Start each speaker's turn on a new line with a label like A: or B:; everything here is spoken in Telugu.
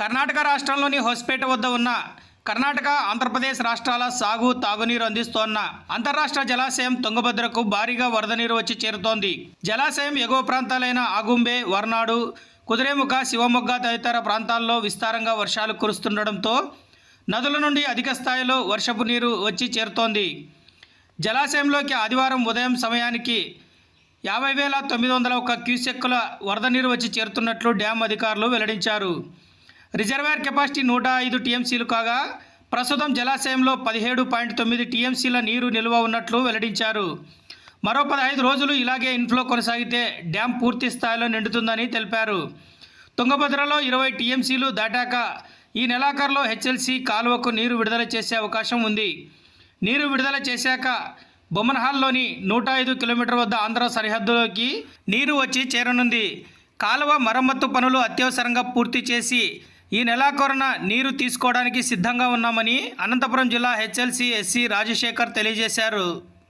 A: కర్ణాటక రాష్ట్రంలోని హొస్పేట వద్ద ఉన్న కర్ణాటక ఆంధ్రప్రదేశ్ రాష్ట్రాల సాగు తాగునీరు అందిస్తోన్న అంతర్రాష్ట్ర జలాశయం తుంగభద్రకు భారీగా వరద నీరు వచ్చి చేరుతోంది. జలాశయం ఎగువ ప్రాంతాలైన ఆగుంబే, వర్నాడు, కుదిరేముఖ, శివమొగ్గ తదితర ప్రాంతాల్లో విస్తారంగా వర్షాలు కురుస్తుండటంతో నదుల నుండి అధిక స్థాయిలో వర్షపు నీరు వచ్చి చేరుతోంది. జలాశయంలోకి ఆదివారం ఉదయం సమయానికి 50,901 క్యూసెక్కుల వరద నీరు వచ్చి చేరుతున్నట్లు డ్యాం అధికారులు వెల్లడించారు. రిజర్వాయర్ కెపాసిటీ 105 టీఎంసీలు కాగా ప్రస్తుతం జలాశయంలో 17.9 టీఎంసీల నీరు నిల్వ ఉన్నట్లు వెల్లడించారు. మరో 15 రోజులు ఇలాగే ఇన్ఫ్లో కొనసాగితే డ్యాం పూర్తి స్థాయిలో నిండుతుందని తెలిపారు. తుంగభద్రలో 20 టీఎంసీలు దాటాక ఈ నెలాఖరులో హెచ్ఎల్సీ కాలువకు నీరు విడుదల చేసే అవకాశం ఉంది. నీరు విడుదల చేశాక బొమ్మన్హాల్లోని 105 కిలోమీటర్ వద్ద ఆంధ్ర సరిహద్దులోకి నీరు వచ్చి చేరనుంది. కాలువ మరమ్మత్తు పనులు అత్యవసరంగా పూర్తి చేసి ఈ నెలాఖరున నీరు తీసుకోవడానికి సిద్ధంగా ఉన్నామని అనంతపురం జిల్లా హెచ్ఎల్సీ ఎస్సీ రాజశేఖర్ తెలియజేశారు.